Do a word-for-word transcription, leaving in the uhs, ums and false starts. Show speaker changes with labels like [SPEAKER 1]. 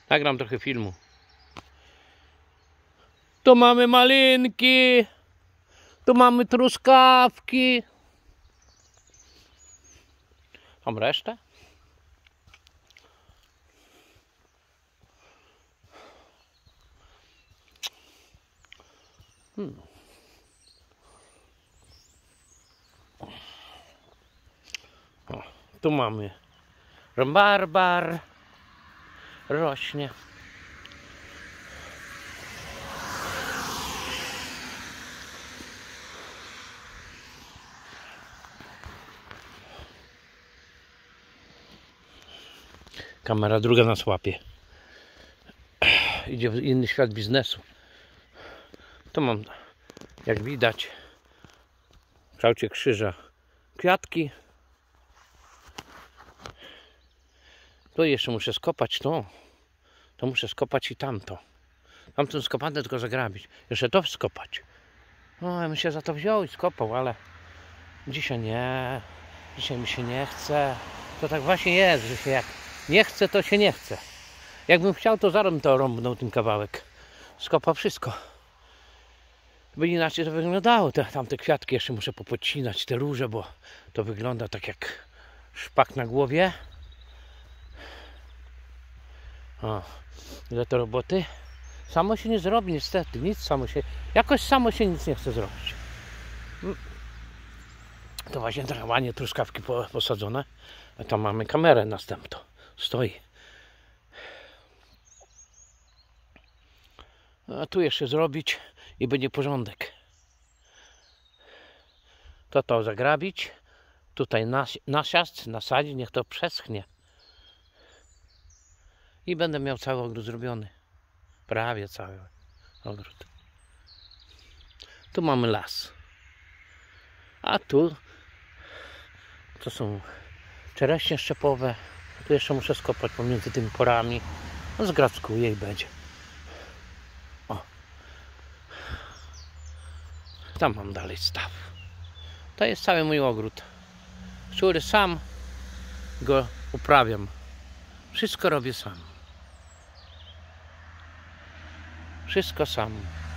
[SPEAKER 1] Nagram trochę filmu. Tu mamy malinki. Tu mamy truskawki. Są resztę? Hmm. O, tu mamy rąbarbar. Rośnie. Kamera druga nas łapie. Idzie w inny świat biznesu. Tu mam, jak widać, w kształcie krzyża kwiatki. Tu jeszcze muszę skopać to. To muszę skopać i tamto. Tamto skopane tylko zagrabić. Jeszcze to skopać. No, ja bym się za to wziął i skopał, ale dzisiaj nie. Dzisiaj mi się nie chce. To tak właśnie jest, że się jak nie chce, to się nie chce. Jakbym chciał, to zaraz bym to rąbnął ten kawałek. Skopał wszystko. By inaczej to wyglądało. Te, tamte kwiatki jeszcze muszę popocinać, te róże, bo to wygląda tak jak szpak na głowie. O, ile to roboty. Samo się nie zrobi niestety, nic samo się, jakoś samo się nic nie chce zrobić. To właśnie trochę ładnie truskawki posadzone, a tam mamy kamerę następną, stoi. A tu jeszcze zrobić i będzie porządek. To to zagrabić, tutaj nas, nasiast, nasadzić, niech to przeschnie. I będę miał cały ogród zrobiony. Prawie cały ogród. Tu mamy las. A tu to są czereśnie szczepowe. Tu jeszcze muszę skopać pomiędzy tymi porami. No, zgrackuję i będzie. O. Tam mam dalej staw. To jest cały mój ogród, który sam go uprawiam. Wszystko robię sam. Wszystko sam.